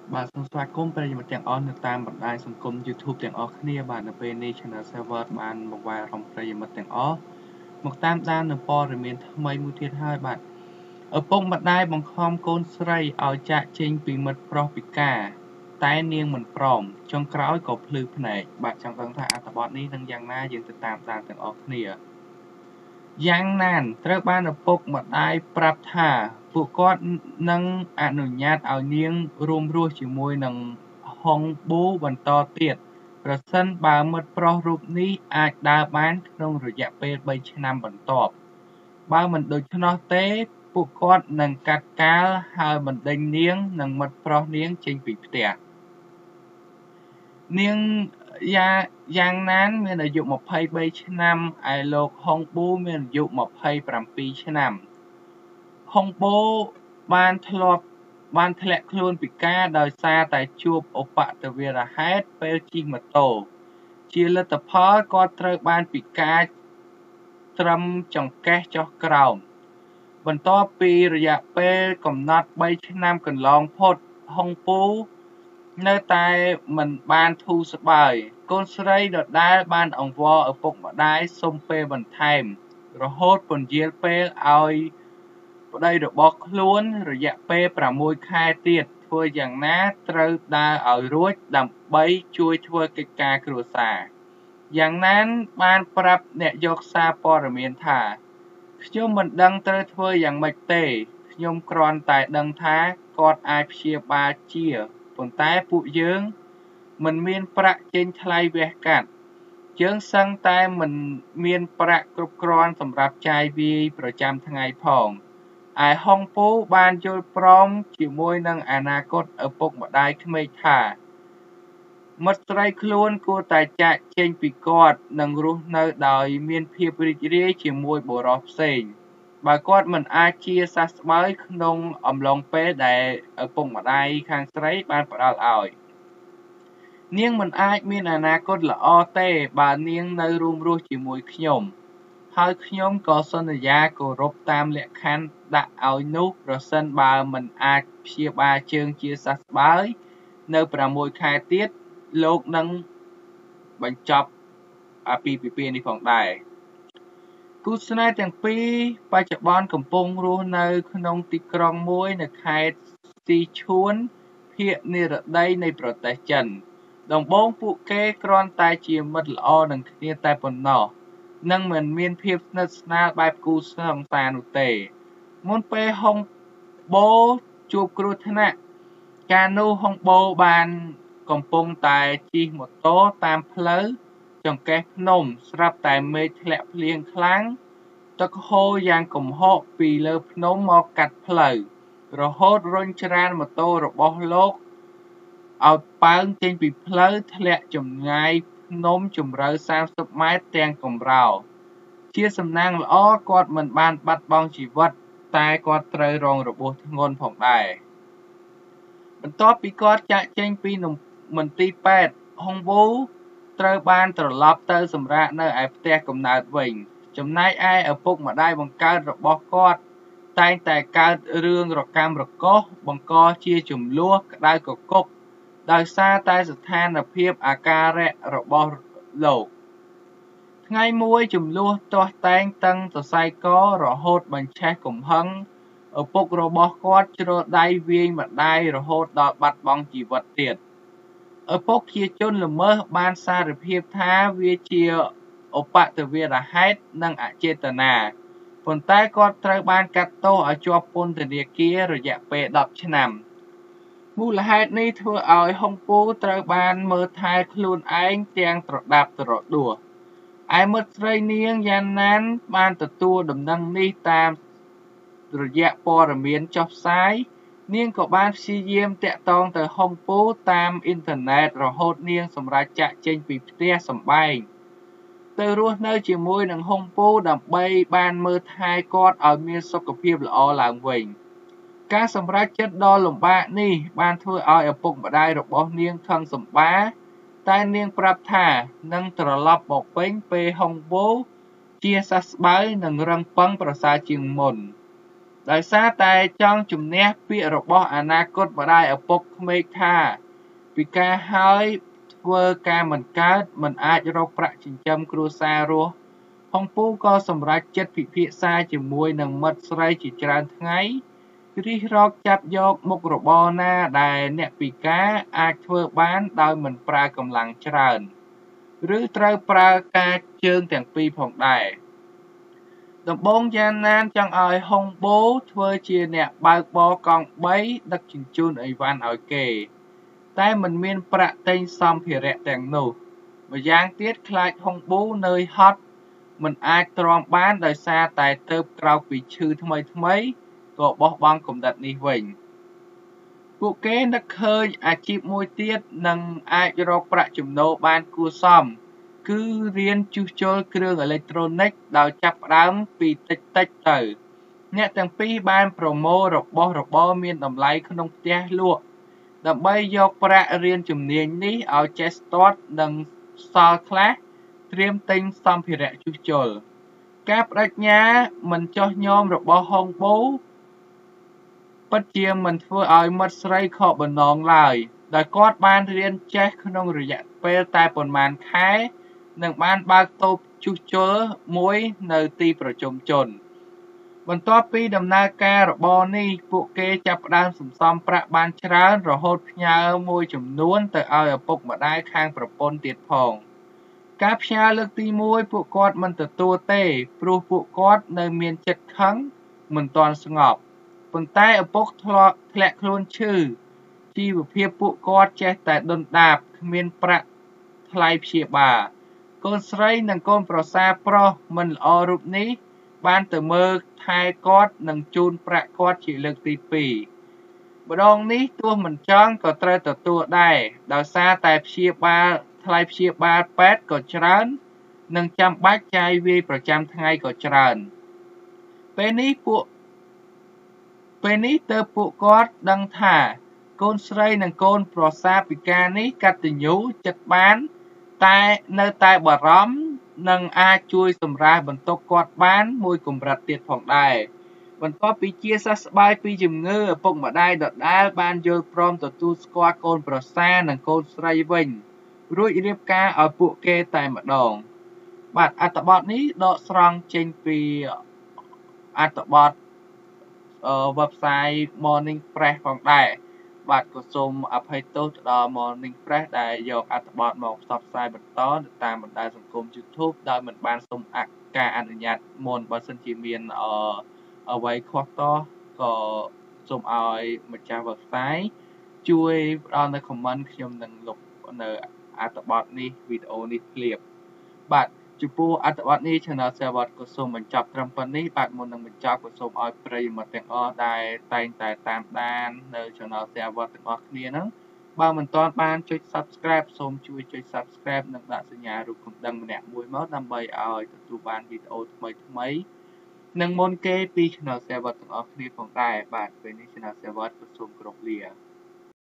បាទសូមស្វាគមន៍ប្រិយមិត្តទាំងអស់នៅតាមបណ្ដាញសង្គម YouTube ទាំងអស់គ្នាបាទនៅពេលនេះ Channel Server បានបង្វែរអារម្មណ៍ប្រិយមិត្តទាំងអស់មកតាមដាននៅព័ត៌មានថ្មីមួយទៀតហើយបាទឪពុកម្ដាយបង្ខំកូនស្រីឲ្យចាកចេញពីមិត្តប្រុសពិការតែនាងមិនព្រមចុងក្រោយក៏ភ្លឺភ្នែកបាទចង់ដឹងថាអត្ថបទនេះនឹងយ៉ាងណាយើងទៅតាមដានទាំងអស់គ្នាយ៉ាងណានត្រូវបានឪពុកម្ដាយប្រាប់ថាពួកគាត់នឹងអនុញ្ញាតឲ្យនាងរួមរស់ជាមួយនឹងហុងប៊ូបន្តទៀតប្រសិនបើមិត្តប្រុសរូបនេះអាចដើរបានក្នុងរយៈពេល3ឆ្នាំបន្ទាប់បើមិនដូច្នោះទេពួកគាត់នឹងកាត់កាល់ហើយបណ្ដេញនាងនិងមិត្តប្រុសនាងចេញពីផ្ទះនាងយ៉ាងណានមានអាយុ23ឆ្នាំឯលោកហុងប៊ូមានអាយុ27ឆ្នាំហុងបូបានធ្លាក់ខ្លួនពិការដោយសារតែជួបឧបទ្ទវហេតុពេលជិះម៉ូតូជាលទ្ធផលគាត់ត្រូវបានពិការត្រឹមចង្កេះចុះក្រោមបន្ទាប់ពីរយៈពេលកំណត់3ឆ្នាំកន្លងផុតហុងពូនៅតែមិនបានធូរស្បើយកូនស្រីដដែលបានអង្វរឪពុកម្ដាយសុំពេលបន្ថែមរហូតពន្យាលពេលឲ្យប្តីរបស់ខ្លួនរយៈពេល6ខែទៀតធ្វើយ៉ាងណាត្រូវដើរឲ្យរួចដើម្បីជួយធ្វើកិច្ចការគ្រួសារយ៉ាងណានបានប្រាប់អ្នកយកសារព័ត៌មានថាខ្ញុំមិនដឹងត្រូវធ្វើយ៉ាងម៉េចទេខ្ញុំគ្រាន់តែដឹងថាគាត់អាចព្យាបាលជាប៉ុន្តែពួកយើងមិនមានប្រាក់ចេញថ្លៃវះកាត់យើងសឹងតែមិនមានប្រាក់គ្រប់គ្រាន់សម្រាប់ចាយវាយប្រចាំថ្ងៃផងឯហុងពូបានយល់ព្រមជាមួយនឹងអនាគតឪពុកម្ដាយក្មេកថាមិត្តស្រីខ្លួនគួរតែចាកចេញពីគាត់និងរស់នៅដោយមានភាពរីករាយជាមួយបុរសផ្សេងបើគាត់មិនអាចជាសះស្បើយក្នុងអំឡុងពេលដែលឪពុកម្ដាយខាងស្រីបានផ្ដល់ឲ្យនាងមិនអាចមានអនាគតល្អទេបើនាងនៅរួមរស់ជាមួយខ្ញុំហើយខ្ញុំក៏សន្យាគោរពតាមលក្ខខណ្ឌដាក់ឲ្យនោះប្រសិនបើមិនអាចព្យាបាលជើងជាសះស្បើយនៅ6ខែទៀតលោកនឹងបញ្ចប់អាពាហ៍ពិពាហ៍នេះផងដែរគូស្នេហ៍ទាំងពីរបច្ចុប្បន្នកំពុងរស់នៅក្នុងទីក្រុងមួយនៅខេត្តស៊ីឈួនភាគនិរតីនៃប្រទេសចិនដំបូងពួកគេគ្រាន់តែជាមិត្តល្អនឹងគ្នាតែប៉ុណ្ណោះនិងមិនមានភាពស្និទ្ធស្នាលបែបគូសង្សារនោះទេមុនពេលហុងបូជួបគ្រោះថ្នាក់កាលនោះហុងបូបានកំពុងតែជិះម៉ូតូតាមផ្លូវចង្កេះភ្នំស្រាប់តែមេឃធ្លាក់ភ្លៀងខ្លាំងទឹកហូរយ៉ាងគំហកពីលើភ្នំមកកាត់ផ្លូវរហូតរុញច្រានម៉ូតូរបស់លោកឲ្យប៉ើងចេញពីផ្លូវធ្លាក់ចម្ងាយភ្នំជម្រៅ30ម៉ែត្រទាំងកម្រោជាសំណាងល្អគាត់មិនបានបាត់បង់ជីវិតតែគាត់ត្រូវរងរបួសធ្ងន់ផងដែរបន្ទាប់ពីគាត់ចាកចេញពីមន្ទីរពេទ្យហុងប៊ូត្រូវបានត្រឡប់ទៅសម្រាកនៅឯផ្ទះកំណើតវិញចំណែកឯឪពុកម្ដាយបង្កើតរបស់គាត់តែងតែកើតរឿងរកាំរកូសបង្កជាជម្លោះក្តៅគគុកដោយសារតែស្ថានភាពអាការៈរបស់លោកថ្ងៃមួយជម្លោះទាស់តែងតឹងសរសៃករហូតបញ្ឆេះកំហឹងឪពុករបស់គាត់ជ្រុលដៃវាយម្ដាយរហូតដល់បាត់បង់ជីវិតទៀតឪពុកជាជនល្មើសបានសារភាពថាវាជាឧបទ្ទវហេតុនិងអចេតនាប៉ុន្តែគាត់ត្រូវបានកាត់ទោសឲ្យជាប់ពន្ធនាគាររយៈពេល10ឆ្នាំមូលហេតុនេះធ្វើឲ្យហុងពូត្រូវបានមើលថែខ្លួនឯងទាំងត្រដាប់ត្រដួសឯមិត្តស្រីនាងយ៉ាន់ណានបានទទួលដំណឹងនេះតាមរយៈព័ត៌មានចុះផ្សាយនាងក៏បានព្យាយាមតាក់ទងទៅហុងពូតាមអ៊ីនធឺណិតរហូតនាងសម្រេចចាកចេញពីផ្ទះសម្បែងទៅរស់នៅជាមួយនឹងហុងពូដើម្បីបានមើលថែគាត់ឲ្យមានសុខភាពល្អឡើងវិញការសម្រេចចិត្តដ៏លំបាកនេះបានធ្វើឲ្យឪពុកម្ដាយរបស់នាងខឹងសម្បាតែនាងប្រាប់ថានឹងត្រឡប់មកវិញពេលហុងបូជាសះស្បើយនិងរឹងប៉ឹងប្រសើរជាងមុនដោយសារតែចង់ជំនះពាក្យរបស់អនាគតម្ដាយឪពុកក្មេកថាពិការហើយធ្វើការមិនកើតមិនអាចរកប្រាក់ចិញ្ចឹមគ្រួសាររស់ហុងពូក៏សម្រេចចិត្តពិភាក្សាជាមួយនឹងមិត្តស្រីជាច្រើនថ្ងៃរិះរកចាប់យកមុខរបរណាដែលអ្នកពិការអាចធ្វើបានដោយមិនប្រើកម្លាំងច្រើនឬត្រូវប្រើការជើងទាំងពីរផងដែរដំបូងយ៉ាងណានចង់ឲ្យហុងបូធ្វើជាអ្នកបើកបរកង់3ដឹកជញ្ជូនអីវ៉ាន់ឲ្យគេតែមិនមានប្រាក់ទិញសម្ភារៈទាំងនោះម្យ៉ាងទៀតខ្លាចហុងបូនឿយហត់មិនអាចទ្រាំបានដោយសារតែទើបក្រោកពីឈឺថ្មីក៏បោះបង់គំនិតនេះវិញពួកគេនឹកឃើញអាជីពមួយទៀតនិងអាចរកប្រាក់ចំណូលបានគួរសមគឺរៀនជួសជុលគ្រឿងអេឡិចត្រូនិកដោយចាប់ផ្ដើមពីតិចៗទៅអ្នកទាំងពីរបានប្រមូលរបស់របរមានតម្លៃក្នុងផ្ទះលក់ដើម្បីយកប្រាក់រៀនជំនាញនេះឲ្យចេះស្ទាត់និងសល់ខ្លះត្រៀមទិញសម្ភារៈជួសជុលការបដិញ្ញាមិនចោះញោមរបស់ហុងបូពិតជាមិនធ្វើឲ្យមិត្តស្រីខកបំណងឡើយដោយគាត់បានរៀនចេះក្នុងរយៈពេលតែប៉ុន្មានខែនិងបានបើកតូបជួសជុលមួយនៅទីប្រជុំជនបន្ទាប់ពីដំណើរការរបរនេះពួកគេចាប់ផ្ដើមសន្សំប្រាក់បានច្រើនរហូតផ្ញើមួយចំនួនទៅឲ្យឪពុកម្ដាយខាងប្រពន្ធទៀតផងការផ្ញើលើកទី1ពួកគាត់មិនទទួលទេព្រោះពួកគាត់នៅមានចិត្តខឹងមិនទាន់ស្ងប់ប៉ុន្តែឪពុកធ្លាក់ខ្លួនឈឺជីវភាពពួកគាត់ចេះតែដុនដាបគ្មានប្រាក់ថ្លៃព្យាបាលកូនស្រីនិងកូនប្រសារប្រុសមិនល្អរូបនេះបានទៅមើលថែគាត់និងជូនប្រាក់គាត់ជាលើកទី2ម្ដងនេះទោះមិនចង់ក៏ត្រូវទទួលដែរដោយសារតែថ្លៃព្យាបាលពេទ្យក៏ច្រើននិងចាំបាច់ចាយវាយប្រចាំថ្ងៃក៏ច្រើនពេលនេះទើបពួកគាត់ដឹងថាកូនស្រីនិងកូនប្រសារពិការនេះកតញ្ញូចិត្តបានតែនៅតែបារម្ភនិងអាចជួយសម្រាលបន្ទុកគាត់បានមួយកម្រិតទៀតផងដែរបន្ទាប់ពីជាសះស្បើយពីជំងឺឪពុកម្ដាយដដែលបានយល់ព្រមទទួលស្គាល់កូនប្រសារនិងកូនស្រីវិញរួចរៀបការឲ្យពួកគេតែម្ដងបាទអត្ថបទនេះដកស្រង់ចេញពីអត្ថបទwebsite Morning Press ផងដែរបាទក៏សូមអភ័យទោសទៅដល់ Morning Press ដែលយកអត្ថបទមកផ្សព្វផ្សាយបន្តទៅតាមបណ្ដាញសង្គម YouTube ដោយមិនបានសូមការអនុញ្ញាតមុនបើសិនជាមានអ្វីខុសតោះក៏សូមឲ្យម្ចាស់ website ជួយផ្ដល់នៅ comment ខ្ញុំនឹងលុបនៅអត្ថបទនេះវីដេអូនេះភ្លាមបាទចំពោះអត្ថបទនេះ Channel សេវត្តក៏សូមបញ្ចប់ត្រឹមប៉ុណ្នេះបាទមុននឹងបញ្ចប់ក៏សូមឲ្យប្រិយមិត្តទាំងអស់ដែលតែងតែតាមដាននៅ Channel សេវត្តទាំងអស់គ្នាហ្នឹងបើមិនទាន់បានចុច Subscribe សូមជួយចុច Subscribe និងដាក់សញ្ញារូបកណ្ដឹងម្នាក់មួយមកដើម្បីឲ្យទទួលបានវីដេអូថ្មីនិងមុនគេពី Channel សេវត្តទាំងអស់គ្នាផងដែរបាទពេលនេះ Channel សេវត្តក៏សូមគោរពលា